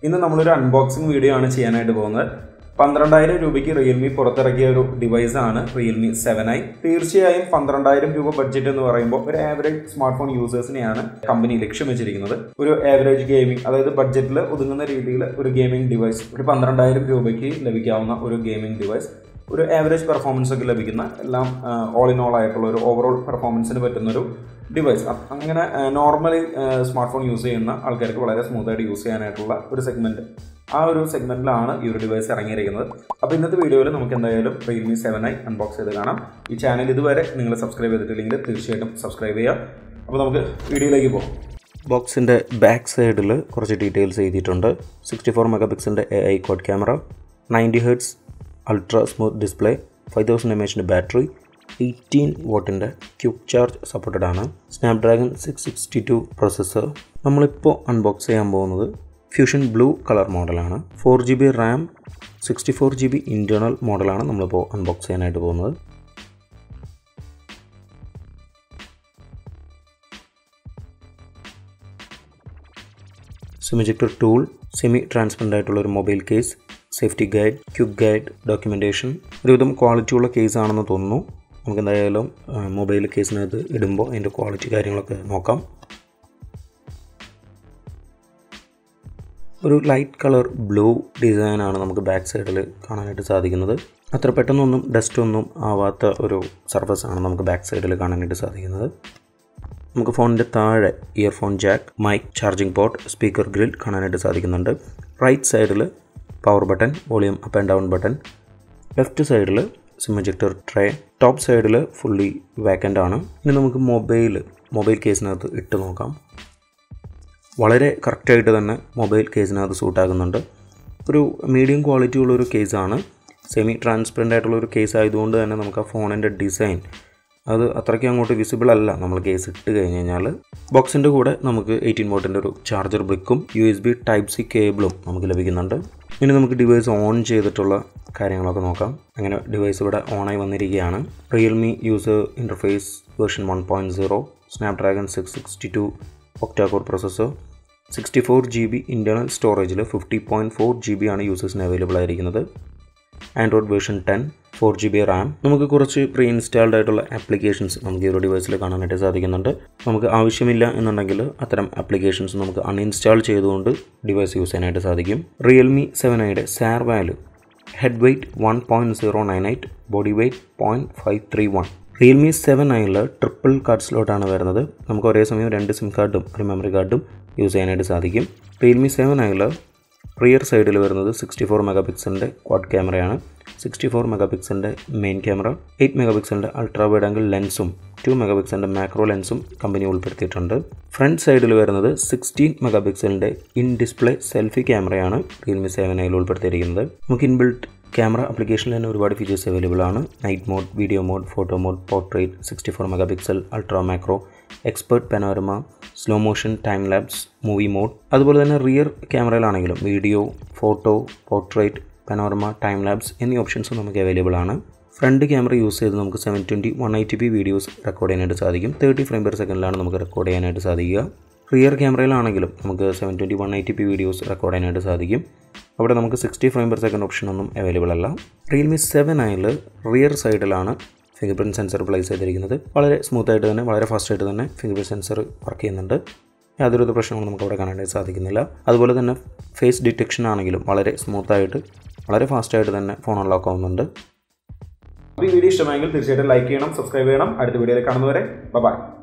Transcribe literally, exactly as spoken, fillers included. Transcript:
ഇന്ന് നമ്മളൊരു unboxing video ആണ് ചെയ്യാനായിട്ട് പോകുന്നത്. പന്ത്രണ്ടായിരം രൂപയ്ക്ക് റിയൽമി പുറത്തിറക്കിയ ഒരു ഡിവൈസാണ് റിയൽമി സെവൻ ഐ. തീർച്ചയായും പന്ത്രണ്ടായിരം രൂപ ബഡ്ജറ്റ് എന്ന് പറയുമ്പോൾ ഒരു ആവറേജ് സ്മാർട്ട് ഫോൺ യൂസേഴ്സിനെയാണ് കമ്പനി ലക്ഷ്യം വെച്ചിരിക്കുന്നത്. ഒരു ആവറേജ് ഗെയിമിംഗ്, അതായത് ബഡ്ജറ്റിൽ ഒതുങ്ങുന്ന രീതിയിൽ ഒരു ഗെയിമിംഗ് ഡിവൈസ്, ഒരു പന്ത്രണ്ടായിരം രൂപയ്ക്ക് ലഭിക്കാവുന്ന ഒരു ഗെയിമിംഗ് ഡിവൈസ്, ഒരു ആവറേജ് പെർഫോമൻസ് ഒക്കെ ലഭിക്കുന്ന, എല്ലാം ഓൾ ഇൻ ഓൾ ആയിട്ടുള്ള ഒരു ഓവറോൾ പെർഫോമൻസിന് പറ്റുന്നൊരു ഡിവൈസ്. അങ്ങനെ നോർമലി സ്മാർട്ട് ഫോൺ യൂസ് ചെയ്യുന്ന ആൾക്കാർക്ക് വളരെ സ്മൂത്തായിട്ട് യൂസ് ചെയ്യാനായിട്ടുള്ള ഒരു സെഗ്മെൻറ്റ്, ആ ഒരു സെഗ്മെൻറ്റിലാണ് ഈ ഒരു ഡിവൈസ് ഇറങ്ങിയിരിക്കുന്നത്. അപ്പോൾ ഇന്നത്തെ വീഡിയോയിൽ നമുക്ക് എന്തായാലും റിയൽമി സെവൻ ഐ അൺബോക്സ് ചെയ്ത് കാണാം. ഈ ചാനൽ ഇതുവരെ നിങ്ങൾ സബ്സ്ക്രൈബ് ചെയ്തിട്ടില്ലെങ്കിൽ തീർച്ചയായിട്ടും സബ്സ്ക്രൈബ് ചെയ്യുക. അപ്പോൾ നമുക്ക് വീഡിയോയിലേക്ക് പോകാം. ബോക്സിൻ്റെ ബാക്ക് സൈഡിൽ കുറച്ച് ഡീറ്റെയിൽസ് എഴുതിയിട്ടുണ്ട്. സിക്സ്റ്റി ഫോർ മെഗാ പിക്സലിൻ്റെ A I quad camera, ninety hertz ultra smooth display, five thousand M എച്ചിൻ്റെ ബാറ്ററി, എയ്റ്റീൻ വോട്ടിൻ്റെ ക്വിക്ക് ചാർജ് സപ്പോർട്ടഡ് ആണ്, Snapdragon six sixty two processor. നമ്മളിപ്പോൾ അൺബോക്സ് ചെയ്യാൻ പോകുന്നത് ഫ്യൂഷൻ ബ്ലൂ കളർ മോഡലാണ്. Four G B RAM, sixty four G B internal മോഡലാണ് നമ്മളിപ്പോൾ unbox ചെയ്യാനായിട്ട് പോകുന്നത്. SIM ejector tool, semi transparent ആയിട്ടുള്ള ഒരു mobile case, safety guide, quick guide, documentation. ഒരുവിധം ക്വാളിറ്റിയുള്ള കേസ് ആണെന്ന് തോന്നുന്നു. നമുക്ക് എന്തായാലും മൊബൈൽ കേസിനകത്ത് ഇടുമ്പോൾ അതിൻ്റെ ക്വാളിറ്റി കാര്യങ്ങളൊക്കെ നോക്കാം. ഒരു ലൈറ്റ് കളർ ബ്ലൂ ഡിസൈനാണ് നമുക്ക് ബാക്ക് സൈഡിൽ കാണാനായിട്ട് സാധിക്കുന്നത്. അത്ര പെട്ടെന്നൊന്നും ഡസ്റ്റ് ഒന്നും ആവാത്ത ഒരു സർഫസ് ആണ് നമുക്ക് ബാക്ക് സൈഡിൽ കാണാനായിട്ട് സാധിക്കുന്നത്. നമുക്ക് ഫോണിൻ്റെ താഴെ earphone jack, mic, charging port, speaker grill കാണാനായിട്ട് സാധിക്കുന്നുണ്ട്. റൈറ്റ് സൈഡിൽ power button, volume up and down button. Left സൈഡിൽ സിം ഇജക്ടർ ട്രേ. ടോപ്പ് സൈഡിൽ ഫുള്ളി വാക്കൻ്റ് ആണ്. ഇനി നമുക്ക് മൊബൈൽ മൊബൈൽ കേസിനകത്ത് ഇട്ട് നോക്കാം. വളരെ കറക്റ്റായിട്ട് തന്നെ മൊബൈൽ കേസിനകത്ത് സൂട്ടാകുന്നുണ്ട്. ഒരു മീഡിയം ക്വാളിറ്റി ഉള്ളൊരു കേസാണ്. സെമി ട്രാൻസ്പെറൻ്റ് ആയിട്ടുള്ളൊരു കേസ് ആയതുകൊണ്ട് തന്നെ നമുക്ക് ആ ഫോണിൻ്റെ ഡിസൈൻ അത് അത്രയ്ക്ക് അങ്ങോട്ട് വിസിബിൾ അല്ല നമ്മൾ കേസ് ഇട്ട് കഴിഞ്ഞ് കഴിഞ്ഞാൽ. ബോക്സിൻ്റെ കൂടെ നമുക്ക് എയ്റ്റീൻ വോട്ടിൻ്റെ ഒരു ചാർജർ ബ്രിക്കും U S B type C കേബിളും നമുക്ക് ലഭിക്കുന്നുണ്ട്. ഇനി നമുക്ക് ഡിവൈസ് ഓൺ ചെയ്തിട്ടുള്ള കാര്യങ്ങളൊക്കെ നോക്കാം. അങ്ങനെ ഡിവൈസ് ഇവിടെ ഓണായി വന്നിരിക്കുകയാണ്. Realme user interface version one point zero, Snapdragon six sixty two octa-core processor, sixty four G B ഇൻറ്റേർണൽ സ്റ്റോറേജിൽ ഫിഫ്റ്റി പോയിൻറ്റ് ഫോർ ജി ബി ആണ് യൂസേഴ്സിന് അവൈലബിൾ ആയിരിക്കുന്നത്. Android version ten, four G B റാം. നമുക്ക് കുറച്ച് പ്രീ ഇൻസ്റ്റാൾഡ് ആയിട്ടുള്ള ആപ്ലിക്കേഷൻസ് നമുക്ക് ഈ ഒരു ഡിവൈസിൽ കാണാനായിട്ട് സാധിക്കുന്നുണ്ട്. നമുക്ക് ആവശ്യമില്ല എന്നുണ്ടെങ്കിൽ അത്തരം ആപ്ലിക്കേഷൻസ് നമുക്ക് അൺഇൻസ്റ്റാൾ ചെയ്തുകൊണ്ട് ഡിവൈസ് യൂസ് ചെയ്യാനായിട്ട് സാധിക്കും. റിയൽമി സെവൻ ഐയുടെ SAR value, head weight one point zero nine eight, body weight point five three one. Realme seven ഐയിൽ ട്രിപ്പിൾ കാർഡ് സ്ലോട്ടാണ് വരുന്നത്. നമുക്ക് ഒരേ സമയം രണ്ട് സിം കാർഡും ഒരു മെമ്മറി കാർഡും യൂസ് ചെയ്യാനായിട്ട് സാധിക്കും. റിയൽമി സെവൻ ഐയിൽ റിയർ സൈഡിൽ വരുന്നത് സിക്സ്റ്റി ഫോർ മെഗാ പിക്സലിൻ്റെ ക്വാഡ് ക്യാമറയാണ്. സിക്സ്റ്റി ഫോർ മെഗാ പിക്സലിൻ്റെ മെയിൻ ക്യാമറ, എയ്റ്റ് മെഗാ പിക്സലിൻ്റെ അൾട്രാ വൈഡ് ആംഗിൾ ലെൻസും ടു മെഗാ പിക്സലിൻ്റെ മാക്രോ ലെൻസും കമ്പനി ഉൾപ്പെടുത്തിയിട്ടുണ്ട്. ഫ്രണ്ട് സൈഡിൽ വരുന്നത് സിക്സ്റ്റീൻ മെഗാ പിക്സലിൻ്റെ ഇൻ ഡിസ്പ്ലേ സെൽഫി ക്യാമറയാണ് റിയൽമി സെവൻ ഐയിൽ ഉൾപ്പെടുത്തിയിരിക്കുന്നത്. നമുക്ക് ഇൻബിൽറ്റ് ക്യാമറ ആപ്ലിക്കേഷനിൽ തന്നെ ഒരുപാട് ഫീച്ചേഴ്സ് അവൈലബിൾ ആണ്. Night mode, video mode, photo mode, portrait, sixty four mega pixel, ultra macro, expert panorama, slow motion, time lapse, movie mode. അതുപോലെ തന്നെ റിയർ ക്യാമറയിലാണെങ്കിലും video, photo, portrait, panorama, time lapse എന്നീ ഓപ്ഷൻസും നമുക്ക് അവൈലബിൾ ആണ്. Front camera use ചെയ്ത് നമുക്ക് seven twenty one eighty p videos record ചെയ്യാനായിട്ട് സാധിക്കും. തേർട്ടി ഫ്രെയിം പെർ സെക്കൻഡിലാണ് നമുക്ക് റെക്കോർഡ് ചെയ്യാനായിട്ട് സാധിക്കുക. റിയർ ക്യാമറയിലാണെങ്കിലും നമുക്ക് seven twenty one eighty p videos record ചെയ്യാനായിട്ട് സാധിക്കും. അവിടെ നമുക്ക് sixty frame per second option ഒന്നും അവൈലബിൾ അല്ല. റിയൽമി സെവൻ ഐയിൽ റിയർ സൈഡിലാണ് ഫിംഗർ പ്രിൻറ്റ് സെൻസർ പ്ലേസ് ചെയ്തിരിക്കുന്നത്. വളരെ സ്മൂത്തായിട്ട് തന്നെ വളരെ ഫാസ്റ്റായിട്ട് തന്നെ ഫിംഗർ പ്രിൻറ്റ് സെൻസർ വർക്ക് ചെയ്യുന്നുണ്ട്. യാതൊരു പ്രശ്നങ്ങളും നമുക്ക് അവിടെ കാണാനായിട്ട് സാധിക്കുന്നില്ല. അതുപോലെ തന്നെ ഫേസ് ഡിറ്റക്ഷൻ ആണെങ്കിലും വളരെ സ്മൂത്തായിട്ട് വളരെ ഫാസ്റ്റായിട്ട് തന്നെ ഫോൺ അൺലോക്ക് ആവുന്നുണ്ട്. ഈ വീഡിയോ ഇഷ്ടമായെങ്കിൽ തീർച്ചയായിട്ടും ലൈക്ക് ചെയ്യണം, സബ്സ്ക്രൈബ് ചെയ്യണം. അടുത്ത വീഡിയോയിൽ കാണുന്നവരെ ബൈ.